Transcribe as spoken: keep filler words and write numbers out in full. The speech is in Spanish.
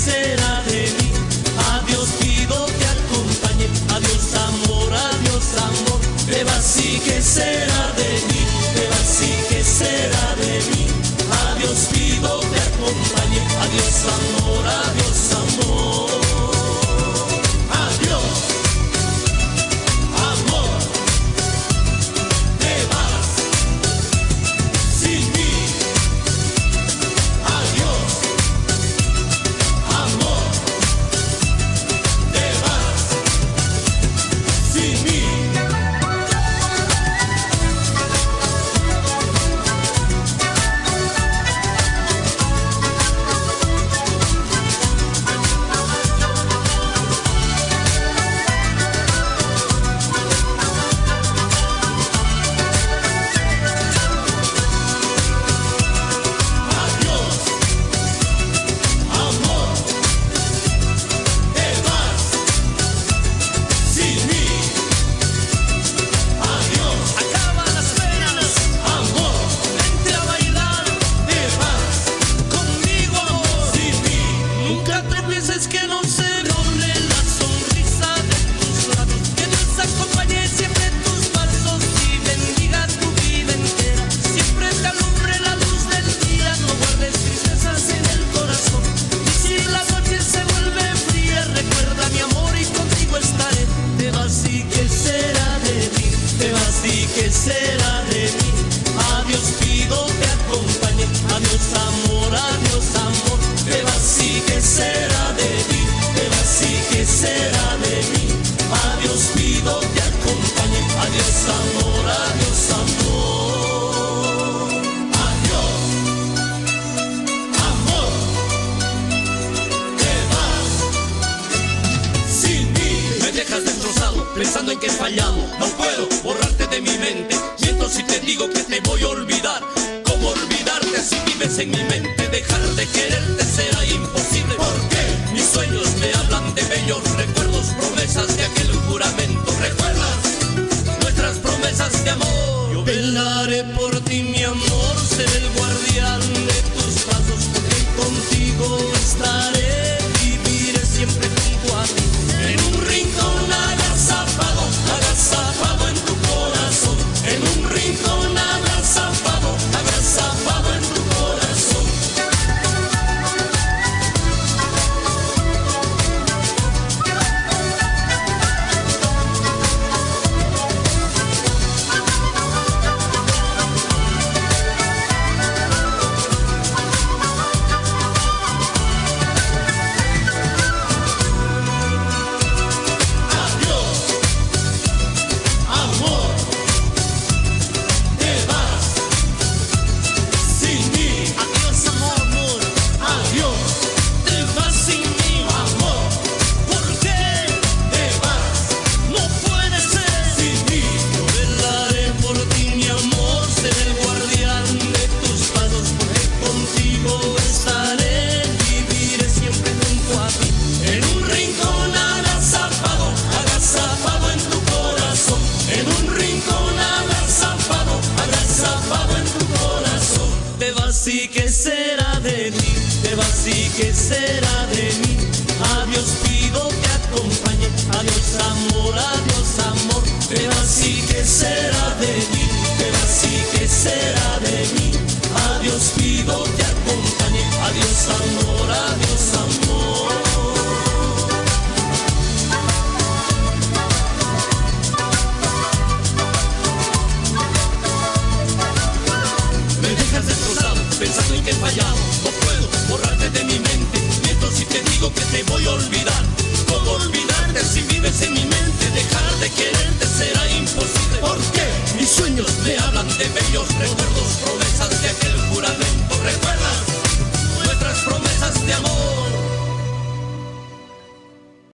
será de mí. A Dios pido te acompañe. Adiós amor, adiós amor. Te vas y qué será de mí. Te vas y qué será de mí. A Dios pido te acompañe. Adiós amor, adiós amor. Adiós amor. Te vas sin mí. Adiós amor. Te vas sin mí. ¿Qué será de mí? A Dios pido te acompañe. Adiós amor, adiós amor. Te vas y qué será de mí. Te vas y qué será de mí. A Dios pido te acompañe. Adiós amor, adiós amor. Adiós amor. Te vas sin mí. Me dejas destrozado pensando en que he fallado. No puedo borrarte de mi mente. Miento si te digo que te voy a olvidar. ¿Cómo olvidarte si vives en mi mente? Dejar de quererte será imposible. Porque mis sueños me hablan de bellos recuerdos, promesas de aquel juramento. ¿Recuerdas nuestras promesas de amor? Yo velaré por ti, mi amor. Seré el guardián de tus pasos. Porque contigo estaré. Viviré siempre junto a ti. En un rincón agazapado, agazapado en tu corazón. En un rincón agazapado, agazapado en tu corazón. ¿Y qué será de mí? Te vas y qué será de mí. A Dios pido te acompañe. Adiós amor, adiós amor. Te vas y qué será de mí. Te vas y qué será de mí. A Dios pido te acompañe. Adiós amor, adiós amor. Pensando en que he fallado, no puedo borrarte de mi mente. Miento si te digo que te voy a olvidar. ¿Cómo olvidarte si vives en mi mente? Dejar de quererte será imposible. Porque mis sueños me hablan de bellos recuerdos.